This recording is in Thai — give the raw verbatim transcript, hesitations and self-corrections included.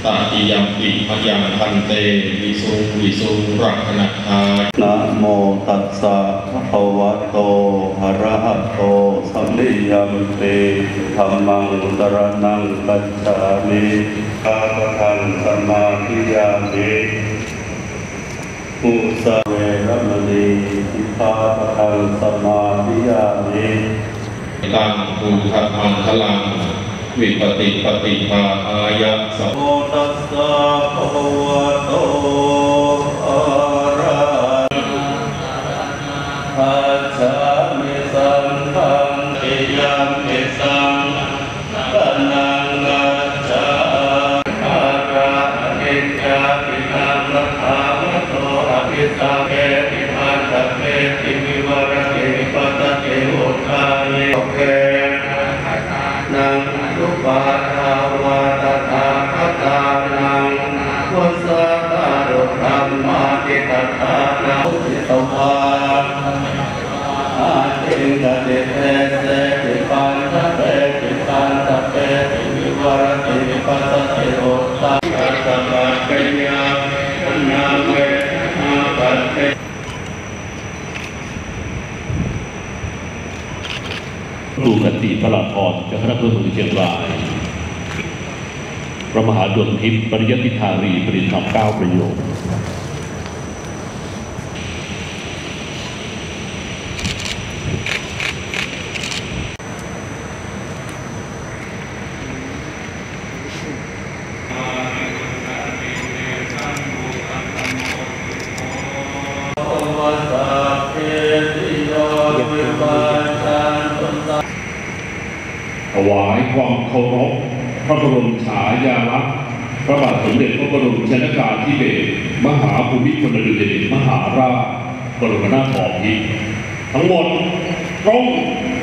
ตติยัมปิมยังพันเตวิสุงวิสุงรักนัตถานะโมตัสสะภะคะวะโตอะระหะโตสัมมาสัมพุทธัสสะธัมมังสรณังคัจฉามิข้าพเจ้าสมาธิยามิมุสาเวรมณีสิกขาปะทังสมาธิยามิตังภูถัมมังคลังวิปติปฏิภาอายะสัมโมตัสสะภะคะวะโตอะระหะคัจฉามิสังฆังติยัมปิสังฆนังกัจฉาอะระหะติยาปิตังรัตถาวะโตอะภิสังเกติปัสสะเกติวิวรติปัสสะเกอุทธานิโอเคนังรูปาทาวาตถาคตานังพุทธะตารุธรรมาติตถานังพุทธวาอาทิงกติเตเสติปันทะเปติปันทะเปติวิวรติปัสสะเกโอตาสัพพะปัญญานาเวนะปัตติดูกติพระละพรจากคณะอำเภอเมืองเชียงรายพระมหาดวงทิพย์ปริยติธารีปริธรรมเก้าประโยคถวายความเคารพพระบรมฉายาลักษณ์พระบาทสมเด็จพระบรมชนกาธิเบศรมหาภูมิพลอดุลยเดชมหาราชบรมนาถบพิตรทั้งหมดตรง